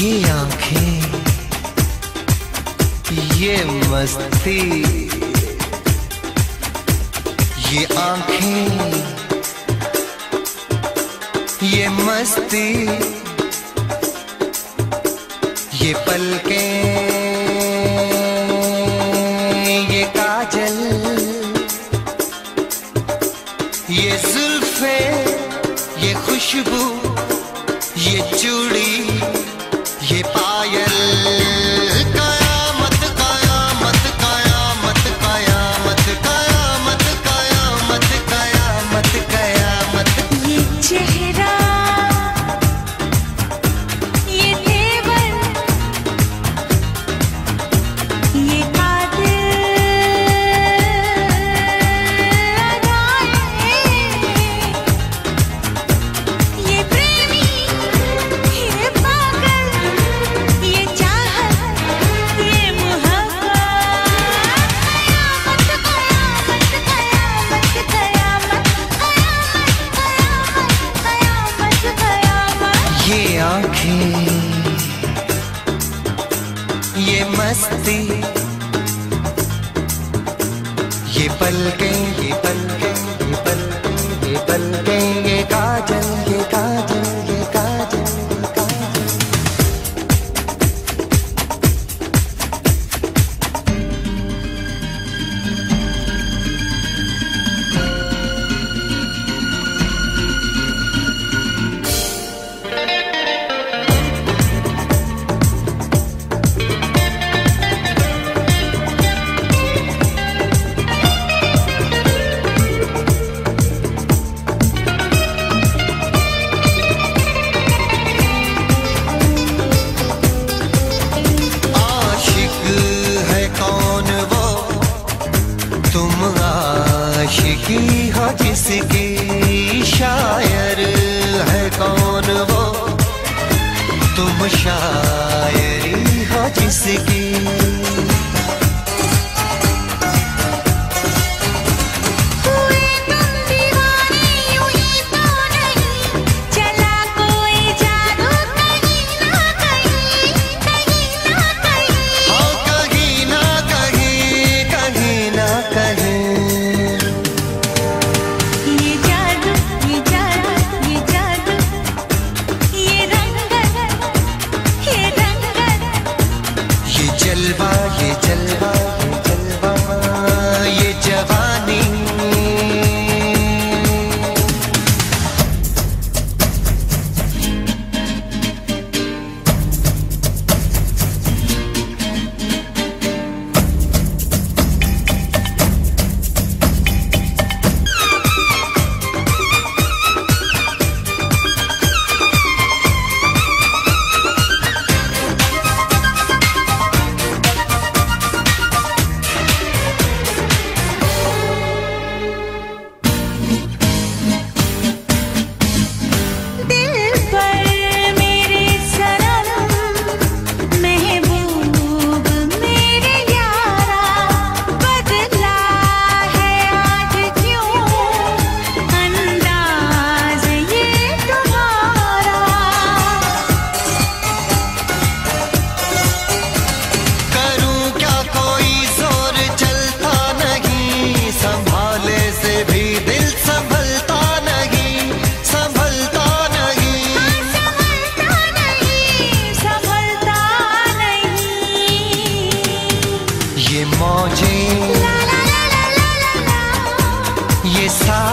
ये आंखें, ये मस्ती, ये आंखें, ये मस्ती, ये पलकें, ये काजल, ये जुल्फे, ये खुशबू, ये चूड़ी, ये पायल, कयामत कयामत कयामत कयामत कयामत कयामत कयामत कयामत। ये चेहरा, ये तेवर, ये कातिल अदाएं, ये प्रेमी, ये पागल, ये चाहत, ये मोहब्बत, कयामत कयामत कयामत कयामत कयामत कयामत कयामत। ये आंखें, ये मस्ती, ये पलकें, ये पलकें, ये पलकें, ये पलकें, ये काजल, ये काजल, ये काजल, ये काजल। आशिक है कौन वो, तुम आशिकी हो जिसकी, शायर है कौन वो, तुम शायरी हो जिसकी। हुए तुम दीवाने यूं ही तो नहीं, चला कोई जादू कहीं ना कहीं, कहीं ना कहीं। हो कहीं ना कहीं, कहीं ना कहीं। ये जादू, ये जादू, ये जादू, ये रंगत, ये रंगत, ये जलवा, ये जलवा, ये जलवा, ये जवानी। दिल पर मेरे सनम, महबूब मेरे यारा, बदला है आज क्यों अंदाज ये तुम्हारा। करूं क्या कोई जोर चलता नहीं, संभाले से भी दिल संभलता नहीं, संभलता नहीं। संभलता नहीं, संभलता नहीं। ये मौजें, ला ला ला ला ला ला, ये सा